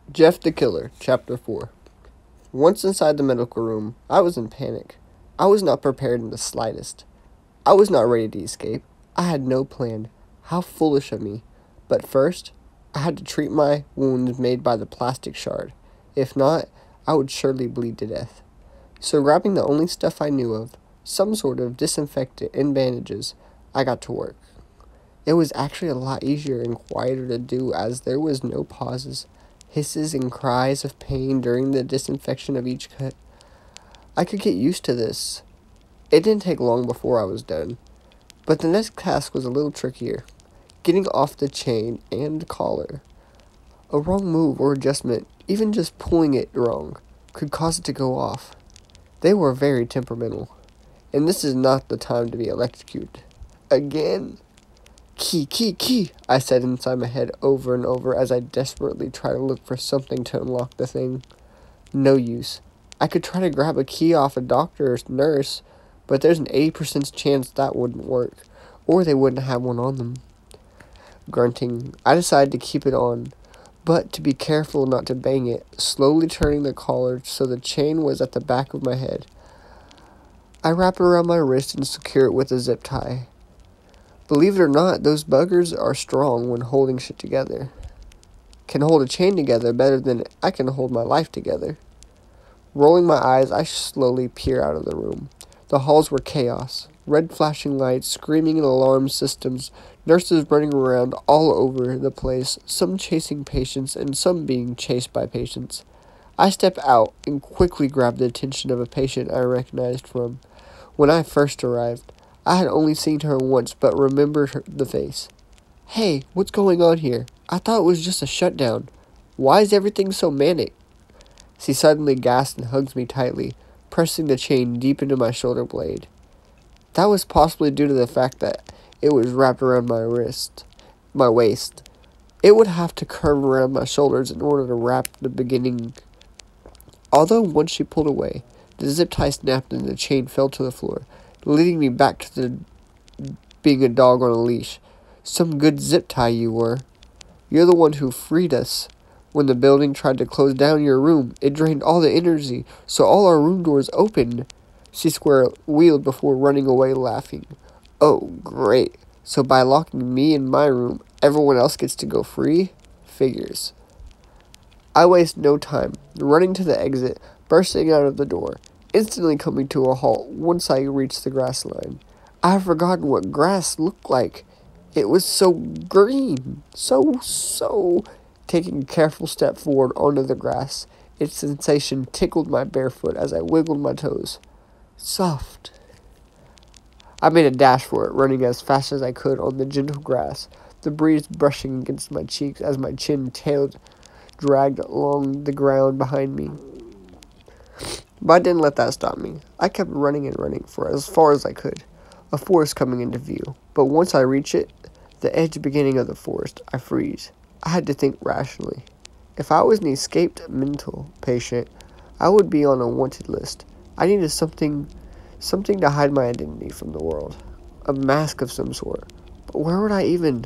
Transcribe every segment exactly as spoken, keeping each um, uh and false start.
Jeff the Killer, Chapter four. Once inside the medical room, I was in panic. I was not prepared in the slightest. I was not ready to escape. I had no plan. How foolish of me. But first, I had to treat my wounds made by the plastic shard. If not, I would surely bleed to death. So grabbing the only stuff I knew of, some sort of disinfectant and bandages, I got to work. It was actually a lot easier and quieter to do as there was no pauses, hisses and cries of pain during the disinfection of each cut. I could get used to this. It didn't take long before I was done. But the next task was a little trickier. Getting off the chain and collar. A wrong move or adjustment, even just pulling it wrong, could cause it to go off. They were very temperamental. And this is not the time to be electrocuted. Again? Key, key, key, I said inside my head over and over as I desperately tried to look for something to unlock the thing. No use. I could try to grab a key off a doctor or nurse, but there's an eighty percent chance that wouldn't work, or they wouldn't have one on them. Grunting, I decided to keep it on, but to be careful not to bang it, slowly turning the collar so the chain was at the back of my head. I wrap it around my wrist and secure it with a zip tie. Believe it or not, those buggers are strong when holding shit together. Can hold a chain together better than I can hold my life together. Rolling my eyes, I slowly peer out of the room. The halls were chaos. Red flashing lights, screaming and alarm systems, nurses running around all over the place, some chasing patients and some being chased by patients. I step out and quickly grab the attention of a patient I recognized from when I first arrived. I had only seen her once, but remembered her, the face. Hey, what's going on here? I thought it was just a shutdown. Why is everything so manic? She suddenly gasps and hugs me tightly, pressing the chain deep into my shoulder blade. That was possibly due to the fact that it was wrapped around my wrist, my waist. It would have to curve around my shoulders in order to wrap the beginning. Although once she pulled away, the zip tie snapped and the chain fell to the floor, leading me back to the being a dog on a leash. Some good zip tie you were. You're the one who freed us. When the building tried to close down your room, it drained all the energy, so all our room doors opened. She square-wheeled before running away laughing. Oh, great. So by locking me in my room, everyone else gets to go free? Figures. I waste no time, running to the exit, bursting out of the door, instantly coming to a halt once I reached the grass line. I have forgotten what grass looked like. It was so green. So, so... Taking a careful step forward onto the grass, its sensation tickled my barefoot as I wiggled my toes. Soft. I made a dash for it, running as fast as I could on the gentle grass, the breeze brushing against my cheeks as my chin tailed dragged along the ground behind me. But I didn't let that stop me. I kept running and running for as far as I could, a forest coming into view. But once I reach it, the edge beginning of the forest, I freeze. I had to think rationally. If I was an escaped mental patient, I would be on a wanted list. I needed something, something to hide my identity from the world. A mask of some sort. But where would I even...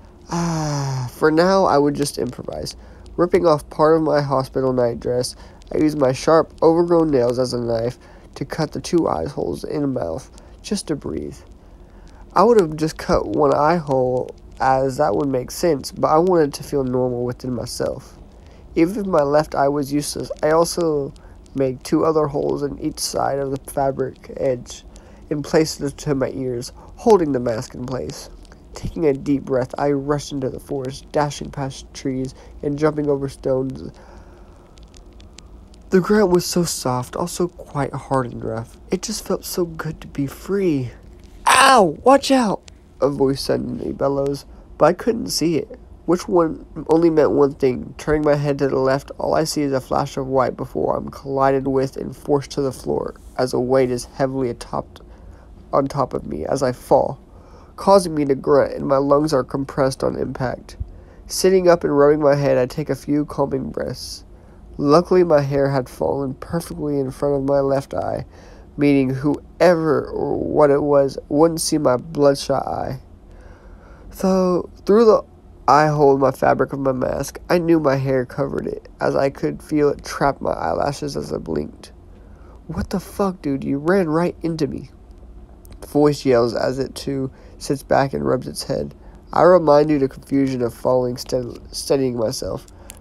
Ah, for now, I would just improvise. Ripping off part of my hospital nightdress, I used my sharp, overgrown nails as a knife to cut the two eye holes in the mouth, just to breathe. I would have just cut one eye hole, as that would make sense, but I wanted to feel normal within myself. Even if my left eye was useless, I also made two other holes in each side of the fabric edge, and placed it to my ears, holding the mask in place. Taking a deep breath, I rushed into the forest, dashing past trees and jumping over stones. The ground was so soft, also quite hard and rough. It just felt so good to be free. Ow! Watch out! A voice suddenly bellows, but I couldn't see it. Which one only meant one thing. Turning my head to the left, all I see is a flash of white before I'm collided with and forced to the floor, as a weight is heavily atop, on top of me as I fall, causing me to grunt, and my lungs are compressed on impact. Sitting up and rubbing my head, I take a few calming breaths. Luckily, my hair had fallen perfectly in front of my left eye, meaning whoever or what it was wouldn't see my bloodshot eye. So, through the I hold my fabric of my mask. I knew my hair covered it, as I could feel it trap my eyelashes as I blinked. What the fuck, dude? You ran right into me. The voice yells as it, too, sits back and rubs its head. I remind you the confusion of falling, steady, steadying myself.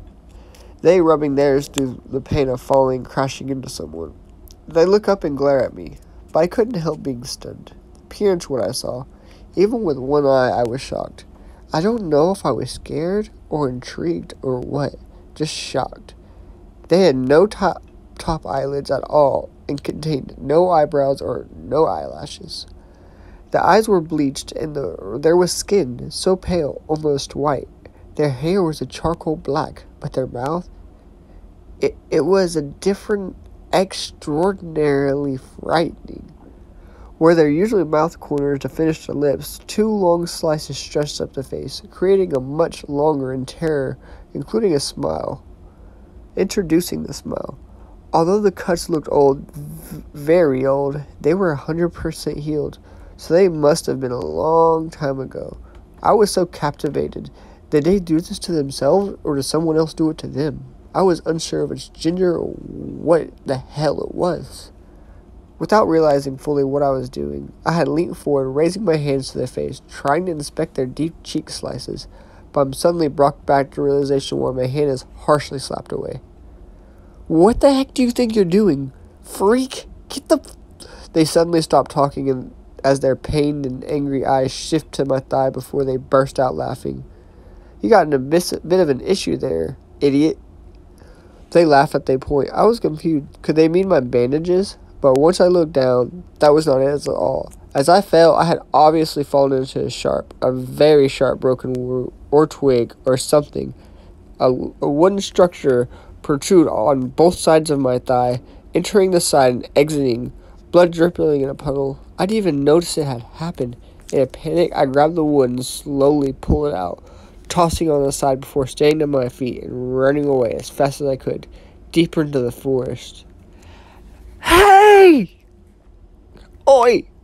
They rubbing theirs through the pain of falling, crashing into someone. They look up and glare at me, but I couldn't help being stunned. Appearance what I saw. Even with one eye, I was shocked. I don't know if I was scared or intrigued or what, just shocked. They had no top, top eyelids at all and contained no eyebrows or no eyelashes. The eyes were bleached and the, there was skin, so pale, almost white. Their hair was a charcoal black, but their mouth, it, it was a different, extraordinarily frightening. Where there are usually mouth corners to finish the lips, two long slices stretched up the face, creating a much longer in terror, including a smile. Introducing the smile. Although the cuts looked old, v- very old, they were one hundred percent healed, so they must have been a long time ago. I was so captivated. Did they do this to themselves, or did someone else do it to them? I was unsure of its gender or what the hell it was. Without realizing fully what I was doing, I had leaned forward, raising my hands to their face, trying to inspect their deep cheek slices, but I'm suddenly brought back to realization where my hand is harshly slapped away. What the heck do you think you're doing? Freak! Get the... F-. They suddenly stopped talking and as their pained and angry eyes shift to my thigh before they burst out laughing. You got in a bit of an issue there, idiot. They laughed at their point. I was confused. Could they mean my bandages? But once I looked down, that was not it at all. As I fell, I had obviously fallen into a sharp, a very sharp broken root or twig or something. A, a wooden structure protrude on both sides of my thigh, entering the side and exiting, blood dripping in a puddle. I didn't even notice it had happened. In a panic, I grabbed the wood and slowly pulled it out, tossing it on the side before staying to my feet and running away as fast as I could, deeper into the forest. Hey! Oi!